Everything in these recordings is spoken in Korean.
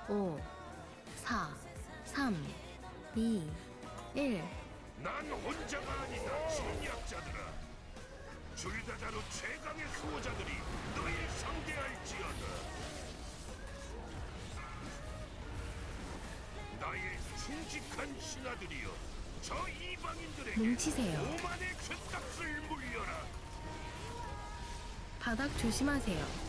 5, 4, 3, 2, 1. 난 혼자가 아니다, 침략자들아. 줄다자루 최강의 수호자들이 너희 상대할지어다. 나의 충직한 신하들이여, 저 이방인들에게 뭉치세요. 오만의 죗값을 물려라. 바닥 조심하세요.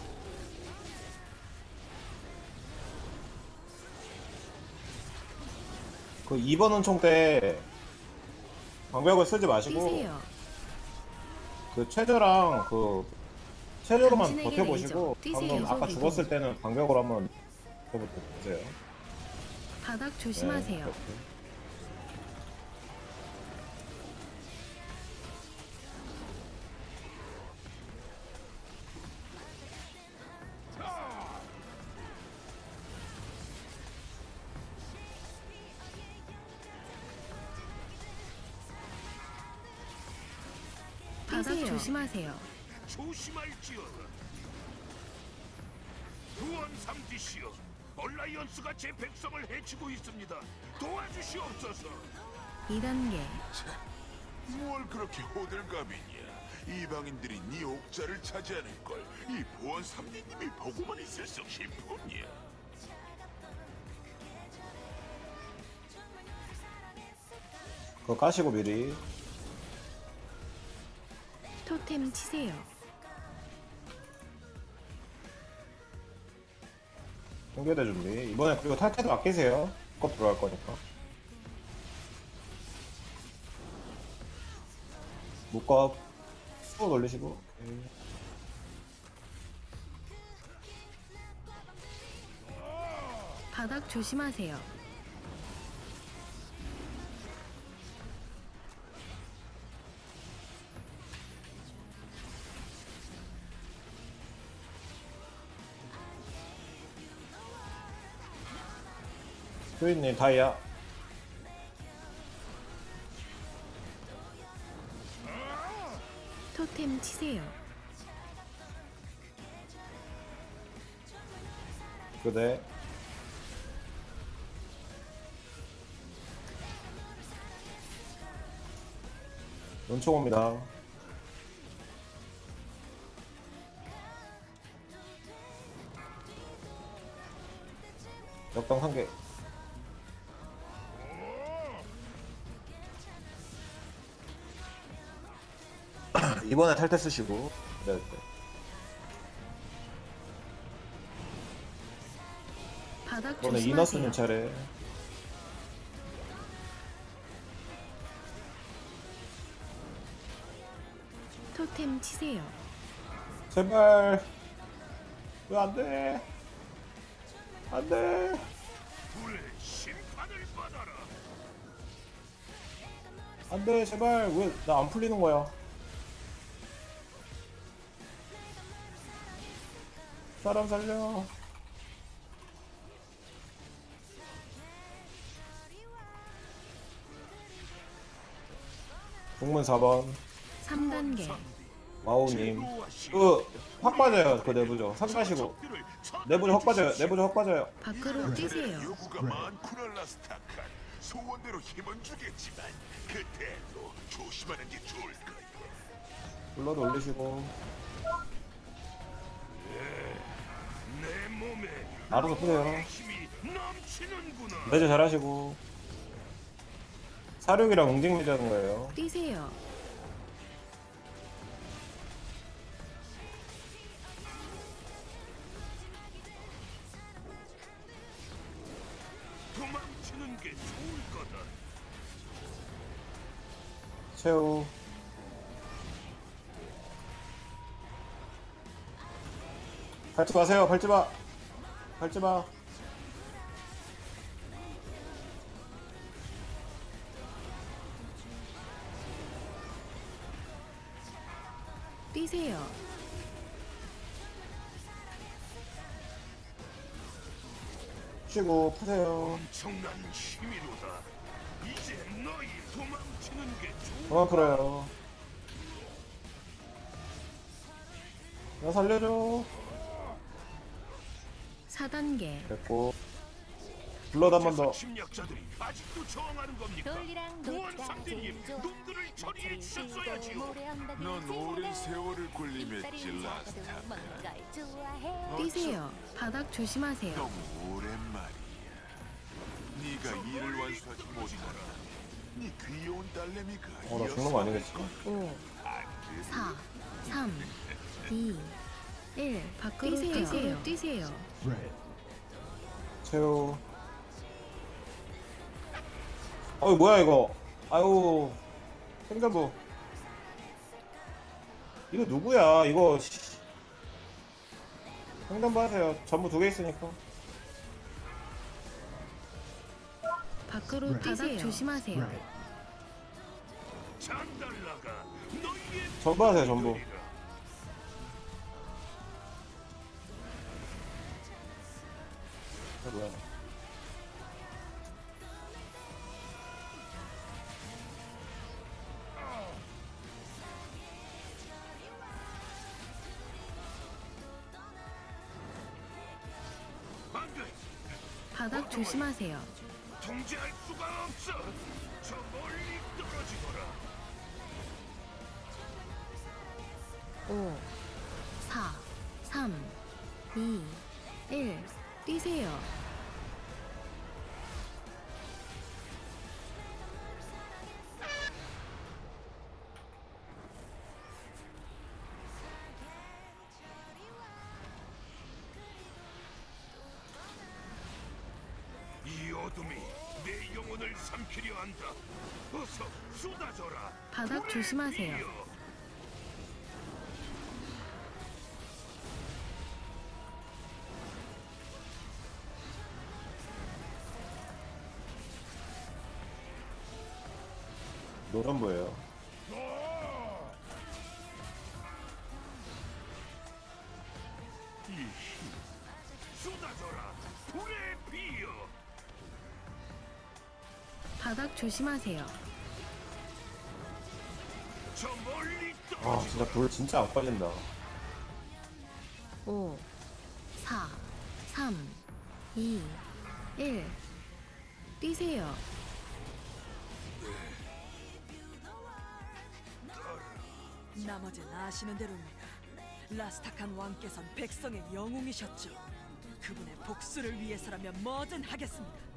그 2번 은총 때 방벽을 쓰지 마시고 뛰세요. 그 최저랑 그 최저로만 당신에게 버텨보시고 레이저. 뛰세요, 방금 아까 소비고. 죽었을 때는 방벽으로 한번 버텨보세요. 바닥 조심하세요. 네, 바닥 조심하세요. 조심할지어다. 구원 삼지시여, 얼라이언스가 제 백성을 해치고 있습니다. 도와주시옵소서. 2단계. 뭘 그렇게 호들갑이냐? 이방인들이 네 옥자를 차지하는 걸 이 보안 삼리님이 보고만 있었어 싶으냐? 그거 까시고 미리 토템 치세요. 공개대 준비. 이번에 그리고 탈퇴도 아끼세요. 컵 들어갈 거니까. 묶업 수호 돌리시고. 오케이. 바닥 조심하세요. 효인님 다이아. 토템 치세요. 교대. 연총 옵니다. 역당 1개. 이번에 탈퇴 쓰시고. 네, 네. 바닥 이번에 조심하세요. 이너스님 차례. 토템 치세요. 제발. 왜 안 돼? 안 돼. 불의 심판을 받아라. 안 돼, 제발. 왜 나 안 풀리는 거야? 사람 살려. 동문 4번. 3단계. 와우님. 확 빠져요, 그 내부조. 삼가시고. 내부조 확 빠져요, 내부조 확 빠져요. 밖으로 뛰세요. 요구가 많구나 라스타칸. 소원대로 힘은 주겠지만 그때도 조심하는 게 좋을 거야. 블러드 올리시고. 내 몸에 알아서 푸세요. 힘이 넘치는구나. 매주 잘하시고. 사륙이랑 웅징 매주 하는 거예요. 뛰세요. 도망치는 게 좋을 거다. 최후. 밟지 마세요, 밟지 마. 밟지 마. 뛰세요. 쉬고 푸세요. 엄청난 힘이로다. 이제 너희 도망치는 게 좋을 그만 풀어요. 나 살려줘. 4단계. 됐고. 블러드 한 번 더. 침략자들이 아직도 저항하는 겁니까? 돌리랑 보안 놀자 상대님, 제일 좋아. 놈들을 처리해 주셨어야지요. 넌 오랜 세월을 군림했지 라스타카. 뭔가를 좋아해. 뛰세요. 바닥 조심하세요. 너무 오랜만이야. 네가 일을 완수하지 못하라. 네 귀여운 딸내미가 나 죽는 거 아니겠지? 5, 4, 3, 2, 1. 밖으로 뛰세요. 뛰세요. 채우. 어이 뭐야 이거? 아유 행정부. 이거 누구야? 이거 행정부 하세요. 전부 2개 있으니까. 밖으로 뛰세요. 조심하세요. 잔달라가 너희의 전부 하세요 전부. 되리라. 뭐야? 안 돼. 바닥 조심하세요. 통제할 수가 없어. 저 멀리 떨어지거라. 5, 4, 3, 2, 1. 뛰세요. 이 어둠이 내 영혼을 삼키려 한다. 어서 쏟아져라. 바닥 조심하세요. 불의 비여. 노란부예요. 이 힘, 쏟아져라. 불의 비여. 바닥 조심하세요. 저 멀리 아 떨어지. 진짜 불 진짜 안 빠진다. 5, 4, 3, 2, 1. 뛰세요. 나머지는 아시는 대로입니다. 라스타칸 왕께선 백성의 영웅이셨죠. 그분의 복수를 위해서라면 뭐든 하겠습니다.